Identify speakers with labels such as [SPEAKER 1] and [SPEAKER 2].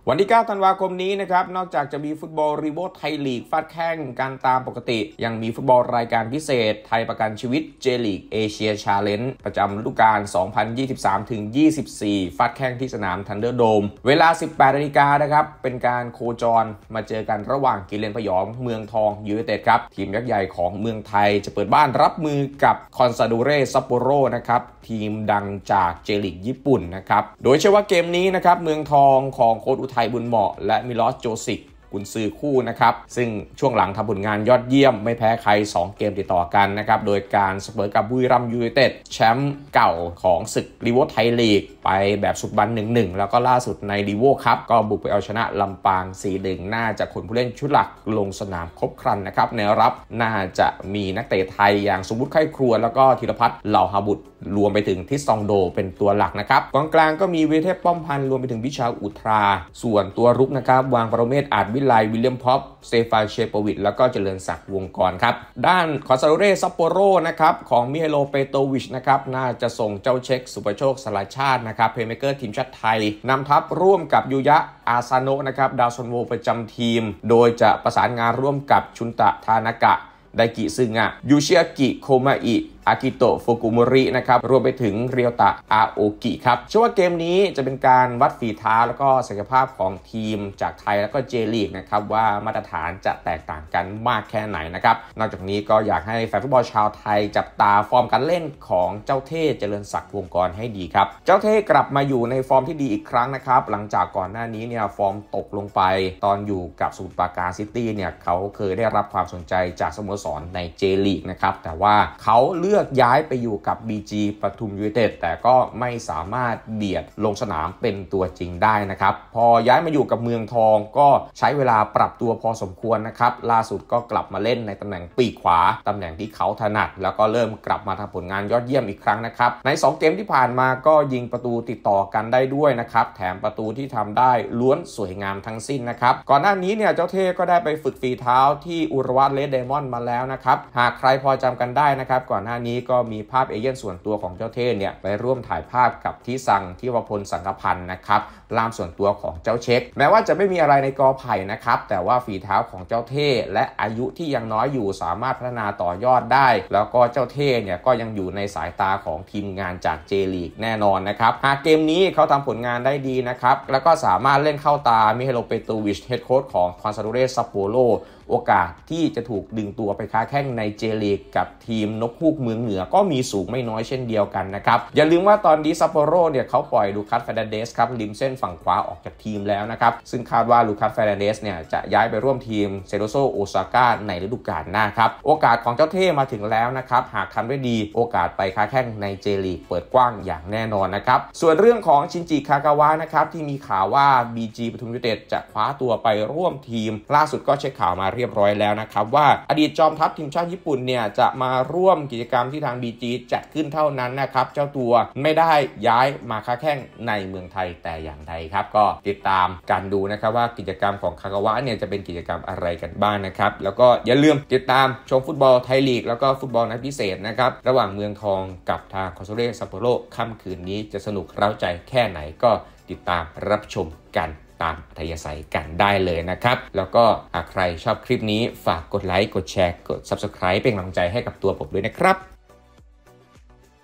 [SPEAKER 1] วันที่9ธันวาคมนี้นะครับนอกจากจะมีฟุตบอลรีโวไทยลีกฟาดแข้งกันตามปกติยังมีฟุตบอลรายการพิเศษไทยประกันชีวิตเจลีกเอเชียชาเลนจ์ประจำฤดูกาล 2023-24 ฟาดแข้งที่สนามทันเดอร์โดมเวลา 18 นาฬิกานะครับเป็นการโคจรมาเจอกันระหว่างกิเลนพยองเมืองทองยูไนเต็ดครับทีมยักษ์ใหญ่ของเมืองไทยจะเปิดบ้านรับมือกับคอนซาโดเรซัปโปโรนะครับทีมดังจากเจลีกญี่ปุ่นนะครับโดยเชื่อว่าเกมนี้นะครับเมืองทองของโค้ชอุทัยบุญเหมาะและมิลอสโจซิกกุนซือคู่นะครับซึ่งช่วงหลังทำผลงานยอดเยี่ยมไม่แพ้ใคร2เกมติดต่อกันนะครับโดยการเสมอกับบุรีรัมย์ยูไนเต็ดแชมป์เก่าของศึกรีโวไทยลีกไปแบบสุดบัน 1-1 แล้วก็ล่าสุดในรีโวคัพก็บุกไปเอาชนะลำปาง 4-1 น่าจะขนผู้เล่นชุดหลักลงสนามครบครันนะครับในรับน่าจะมีนักเตะไทยอย่างสมมุติไข้ครวญแล้วก็ธีรพัฒน์เหล่าหาบุตรรวมไปถึงทิสซองโดเป็นตัวหลักนะครับกองกลางก็มีเวเทพป้อมพันธ์รวมไปถึงวิชาอุทราส่วนตัวรุกนะครับวางปรเมศอาจวิไลวิลเลียมพ็อปสเตฟานเชปวิชแล้วก็เจริญศักดิ์วงกรครับด้านคอนซาโดเรซัปโปโรนะครับของมิเฮโลเปโตวิชนะครับน่าจะส่งเจ้าเช็คสุภโชคสลาชาตินะครับเพลย์เมเกอร์ทีมชาติไทยนำทัพร่วมกับยูยะอาซาโนะนะครับดาวซอนโวประจำทีมโดยจะประสานงานร่วมกับชุนตะทานากะไดกิซึงะยูชิอากิโคมาอิอากิโตะฟุกุโมรินะครับรวมไปถึงเรียวตะอาโอกิครับเชื่อว่าเกมนี้จะเป็นการวัดฝีเท้าแล้วก็ศักยภาพของทีมจากไทยแล้วก็เจลีกนะครับว่ามาตรฐานจะแตกต่างกันมากแค่ไหนนะครับนอกจากนี้ก็อยากให้แฟนฟุตบอลชาวไทยจับตาฟอร์มการเล่นของเจ้าเท่เจริญศักดิ์วงกรให้ดีครับเจ้าเท่กลับมาอยู่ในฟอร์มที่ดีอีกครั้งนะครับหลังจากก่อนหน้านี้เนี่ยฟอร์มตกลงไปตอนอยู่กับสมุทรปราการซิตี้เนี่ยเขาเคยได้รับความสนใจจากสโมสรในเจลีกนะครับแต่ว่าเขาเลือกย้ายไปอยู่กับ BG ปทุมยูไนเต็ดแต่ก็ไม่สามารถเบียดลงสนามเป็นตัวจริงได้นะครับพอย้ายมาอยู่กับเมืองทองก็ใช้เวลาปรับตัวพอสมควรนะครับล่าสุดก็กลับมาเล่นในตำแหน่งปีกขวาตำแหน่งที่เขาถนัดแล้วก็เริ่มกลับมาทำผลงานยอดเยี่ยมอีกครั้งนะครับใน2เกมที่ผ่านมาก็ยิงประตูติดต่อกันได้ด้วยนะครับแถมประตูที่ทำได้ล้วนสวยงามทั้งสิ้นนะครับก่อนหน้านี้เนี่ยเจ้าเท่ก็ได้ไปฝึกฝีเท้าที่อุรวัตเลดไดมอนด์มาแล้วนะครับหากใครพอจำกันได้นะครับก่อนหน้านี้ก็มีภาพเอเย่นส่วนตัวของเจ้าเท่เนี่ยไปร่วมถ่ายภาพกับที่สั่งที่วพลสังกพันธ์นะครับล่ามส่วนตัวของเจ้าเช็คแม้ว่าจะไม่มีอะไรในกอไผ่นะครับแต่ว่าฝีเท้าของเจ้าเท่และอายุที่ยังน้อยอยู่สามารถพัฒนาต่อยอดได้แล้วก็เจ้าเท่เนี่ยก็ยังอยู่ในสายตาของทีมงานจากเจลีกแน่นอนนะครับหากเกมนี้เขาทำผลงานได้ดีนะครับแล้วก็สามารถเล่นเข้าตามิเฮโลเปโตวิชเฮดโค้ชของคอนซาโดเรซัปโปโรโอกาสที่จะถูกดึงตัวไปค้าแข้งในเจลีกกับทีมนกฮูกเมืองเหนือก็มีสูงไม่น้อยเช่นเดียวกันนะครับอย่าลืมว่าตอนนี้ซัปโปโรเนี่ยเขาปล่อยลูคัสเฟร์นันเดสครับริมเส้นฝั่งขวาออกจากทีมแล้วนะครับซึ่งคาดว่าลูคัสเฟร์นันเดสเนี่ยจะย้ายไปร่วมทีมเซโดโซโอซาก้าในฤดูกาลหน้าครับโอกาสของเจ้าเท่มาถึงแล้วนะครับหากทำได้ดีโอกาสไปค้าแข้งในเจลีกเปิดกว้างอย่างแน่นอนนะครับส่วนเรื่องของชินจิคากาวะนะครับที่มีข่าวว่า BG ปทุมยูไนเต็ดจะคว้าตัวไปร่วมทีมล่าสุดก็เช็คข่าวมาเรียบร้อยแล้วนะครับว่าอดีตจอมทัพทีมชาติญี่ปุ่นเนี่ยจะมาร่วมกิจกรรมที่ทาง BG จัดขึ้นเท่านั้นนะครับเจ้าตัวไม่ได้ย้ายมาค้าแข้งในเมืองไทยแต่อย่างใดครับก็ติดตามกันดูนะครับว่ากิจกรรมของคากาวะเนี่ยจะเป็นกิจกรรมอะไรกันบ้างนะครับแล้วก็อย่าลืมติดตามชมฟุตบอลไทยลีกแล้วก็ฟุตบอลนัดพิเศษนะครับระหว่างเมืองทองกับทางคอนซาโดเรซัปโปโรค่ำคืนนี้จะสนุกเร้าใจแค่ไหนก็ติดตามรับชมกันตามอัธยาศัยกันได้เลยนะครับแล้วก็หากใครชอบคลิปนี้ฝากกดไลค์กดแชร์กด Subscribe เป็นกำลังใจให้กับตัวผมด้วยนะครับ